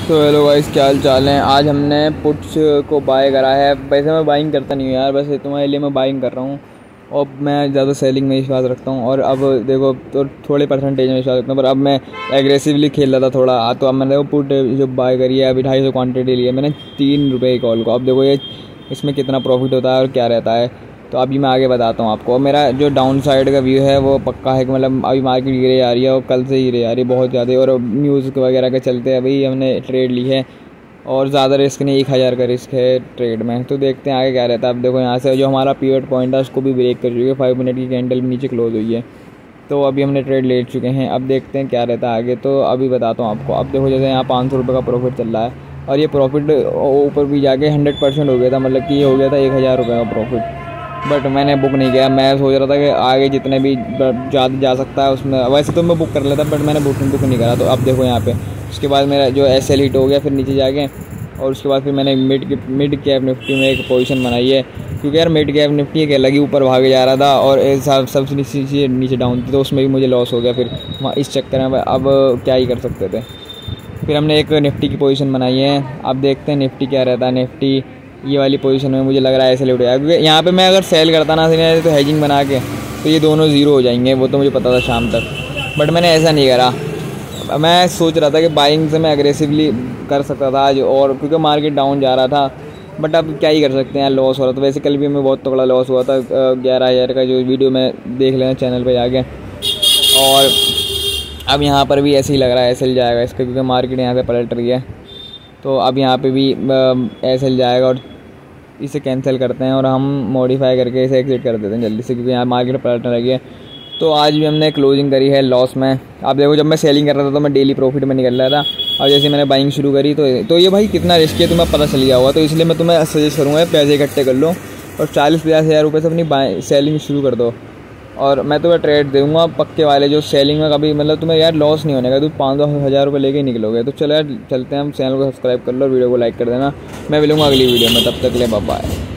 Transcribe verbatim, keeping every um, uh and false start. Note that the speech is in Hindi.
तो हेलो गाइस, क्या हाल चाल है। आज हमने पुट्स को बाय करा है। वैसे मैं बाइंग करता नहीं हूँ यार, बस तुम्हारे लिए मैं बाइंग कर रहा हूँ और मैं ज़्यादा सेलिंग में विश्वास रखता हूँ। और अब देखो तो थोड़े परसेंटेज में विश्वास रखता हूँ, पर अब मैं एग्रेसिवली खेल रहा था थोड़ा, तो अब मैंने देखो पुट जो बाय करी है अभी ढाई सौ क्वान्टिटी ली है मैंने तीन रुपये कॉल को। अब देखो ये इसमें कितना प्रॉफिट होता है और क्या रहता है, तो अभी मैं आगे बताता हूँ आपको। मेरा जो डाउन साइड का व्यू है वो पक्का है कि मतलब अभी मार्केट गिरे जा रही है और कल से ही गिरे जा रही है बहुत ज़्यादा, और न्यूज़ वगैरह के चलते अभी हमने ट्रेड ली है और ज़्यादा रिस्क नहीं, एक हज़ार का रिस्क है ट्रेड में। तो देखते हैं आगे क्या रहता है। अब देखो यहाँ से जो हमारा पीरियड पॉइंट है उसको भी ब्रेक कर चुके हैं, फाइव मिनट की कैंडल भी नीचे क्लोज हुई है, तो अभी हमने ट्रेड ले चुके हैं। अब देखते हैं क्या रहता है आगे, तो अभी बताता हूँ आपको। अब देखो जैसे यहाँ पाँच सौ रुपये का प्रॉफिट चल रहा है और ये प्रॉफिट ऊपर भी जाके हंड्रेड परसेंट हो गया था, मतलब कि ये हो गया था एक हज़ार रुपये का प्रॉफिट। बट मैंने बुक नहीं किया, मैं सोच रहा था कि आगे जितने भी ज़्यादा जा सकता है उसमें, वैसे तो मैं बुक कर लेता बट मैंने बुक बुक नहीं करा। तो अब देखो यहाँ पे उसके बाद मेरा जो एस एल हिट हो गया फिर नीचे जाके, और उसके बाद फिर मैंने मिड मिड कैप निफ्टी में एक पोजीशन बनाई है, क्योंकि यार मिड कैप निफ्टी एक अलग ही ऊपर भागे जा रहा था और सब सबसे नीचे नीचे डाउन थी, तो उसमें भी मुझे लॉस हो गया फिर इस चक्कर में। अब क्या ही कर सकते थे, फिर हमने एक निफ्टी की पोजीशन बनाई है। अब देखते हैं निफ्टी क्या रहता है। निफ्टी ये वाली पोजीशन में मुझे लग रहा है ऐसे लुट गया, क्योंकि यहाँ पे मैं अगर सेल करता ना तो हेजिंग बना के तो ये दोनों ज़ीरो हो जाएंगे, वो तो मुझे पता था शाम तक, बट मैंने ऐसा नहीं करा। मैं सोच रहा था कि बाइंग से मैं एग्रेसिवली कर सकता था आज, और क्योंकि मार्केट डाउन जा रहा था, बट अब क्या ही कर सकते हैं, लॉस हो रहा था। वैसे कल भी हमें बहुत तगड़ा लॉस हुआ था, ग्यारह हज़ार का, जो वीडियो में देख लेना चैनल पर जाके। और अब यहाँ पर भी ऐसे ही लग रहा है ऐसे जाएगा इसका, क्योंकि मार्केट यहाँ से पलट रही है, तो अब यहाँ पे भी ऐसे जाएगा और इसे कैंसिल करते हैं और हम मॉडिफाई करके इसे एग्जिट कर देते हैं जल्दी से, क्योंकि यहाँ मार्केट पलटने लगी है। तो आज भी हमने क्लोजिंग करी है लॉस में। आप देखो जब मैं सेलिंग कर रहा था तो मैं डेली प्रॉफिट में निकल रहा था, और जैसे मैंने बाइंग शुरू करी तो तो ये भाई कितना रिस्क है तुम्हें पता चल गया होगा, तो इसलिए मैं तुम्हें सजेस्ट करूँगा पैसे इकट्ठे कर लो और चालीस पचास हज़ार रुपये से अपनी बाइंग सेलिंग शुरू कर दो, और मैं तुम्हें ट्रेड दूँगा पक्के वाले, जो सेलिंग में कभी मतलब तुम्हें यार लॉस नहीं होने का, तुम पाँच सौ हज़ार रुपये लेके निकलोगे। तो चलो यार चलते हैं हम, चैनल को सब्सक्राइब कर लो, वीडियो को लाइक कर देना। मैं मिलूँगा अगली वीडियो में, तब तक ले बाय बाय।